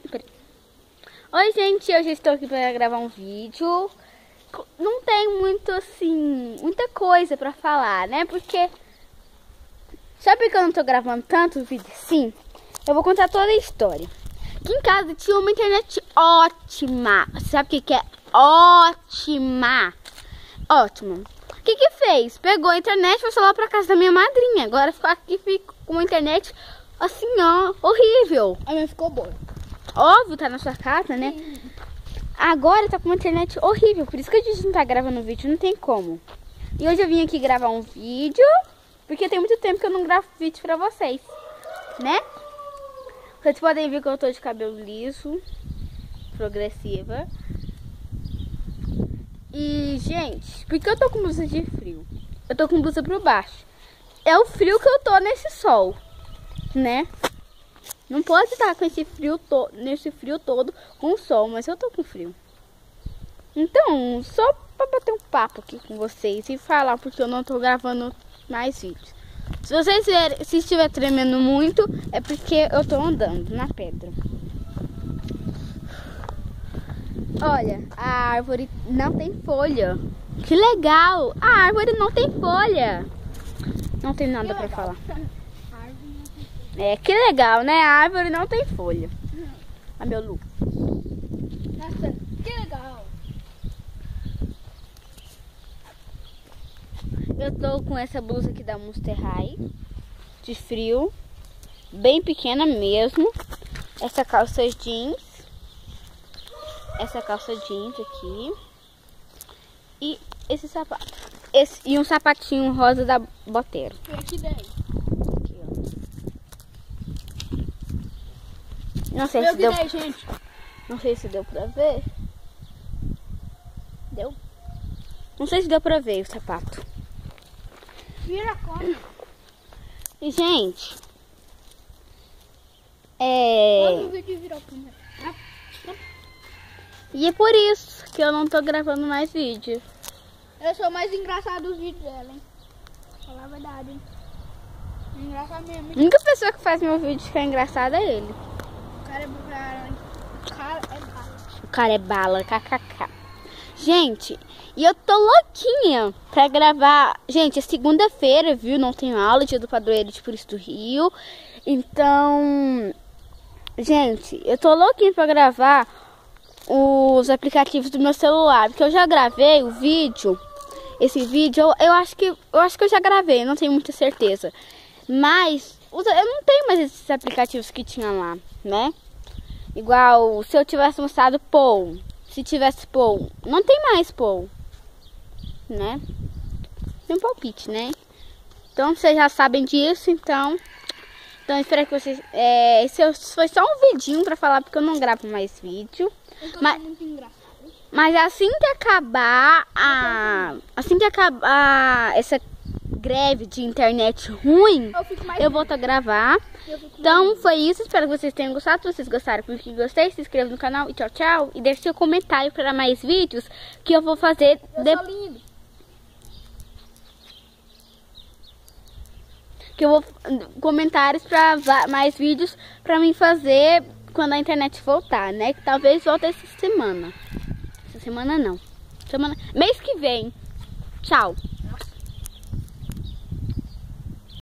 Oi, gente, hoje eu estou aqui para gravar um vídeo. Não tem muito, assim, muita coisa para falar, né? Porque... Sabe que eu não tô gravando tanto vídeo assim? Eu vou contar toda a história. Aqui em casa tinha uma internet ótima. Você sabe o que é ótima? Ótima. O que fez? Pegou a internet e foi lá pra casa da minha madrinha. Agora ficou aqui com uma internet assim, ó, horrível. A minha ficou boa. Óbvio, tá na sua casa, né? Agora tá com uma internet horrível. Por isso que a gente não tá gravando vídeo, não tem como. E hoje eu vim aqui gravar um vídeo, porque tem muito tempo que eu não gravo vídeo pra vocês, né? Vocês podem ver que eu tô de cabelo liso, progressiva. E, gente, por que eu tô com blusa de frio? Eu tô com blusa por baixo. É o frio que eu tô nesse sol, né? Não pode estar com esse frio nesse frio todo com sol, mas eu tô com frio. Então, só pra bater um papo aqui com vocês e falar porque eu não tô gravando mais vídeos. Se vocês verem, se estiver tremendo muito, é porque eu tô andando na pedra. Olha, a árvore não tem folha. Que legal! A árvore não tem folha. Não tem nada pra falar. É, que legal, né? A árvore não tem folha. Ah, meu Lu. Nossa, que legal. Eu tô com essa blusa aqui da Monster High, de frio, bem pequena mesmo. Essa calça jeans. Essa calça jeans aqui. E esse sapato. E um sapatinho rosa da Bottero. E aqui daí? Aqui, ó. Não sei se deu. Daí, gente. Não sei se deu pra ver. Deu? Não sei se deu pra ver o sapato. Vira a câmera. E, gente, Todo vídeo virou câmera. E é por isso que eu não tô gravando mais vídeo. Eu sou mais engraçado dos vídeos dela, hein? Falar a verdade, hein? Engraçado mesmo. A única pessoa que faz meu vídeo ficar engraçado é ele. O cara é bala. O cara é bala. O cara é bala, kkk. Gente, e eu tô louquinha pra gravar. Gente, é segunda-feira, viu? Não tenho aula, dia do padroeiro de Cristo do Rio. Então, gente, eu tô louquinha pra gravar os aplicativos do meu celular. Porque eu já gravei o vídeo. Esse vídeo, eu acho que eu já gravei, não tenho muita certeza. Mas eu não tenho mais esses aplicativos que tinha lá, né? Igual se eu tivesse mostrado Pou. Se tivesse Pou, não tem mais Pou, né? Tem um palpite, né? Então vocês já sabem disso, então espero que vocês... esse foi só um vidinho pra falar, porque eu não gravo mais vídeo. Mas muito engraçado. Mas assim que acabar essa greve de internet ruim, eu volto a gravar. Então foi isso, espero que vocês tenham gostado. Se vocês gostaram, porque gostei, se inscreva no canal e tchau, tchau. E deixe seu comentário para mais vídeos que eu vou fazer. Eu sou lindo. Que eu vou comentários para mais vídeos para mim fazer quando a internet voltar, né? Que talvez volte essa semana. Essa semana não. Mês que vem. Tchau.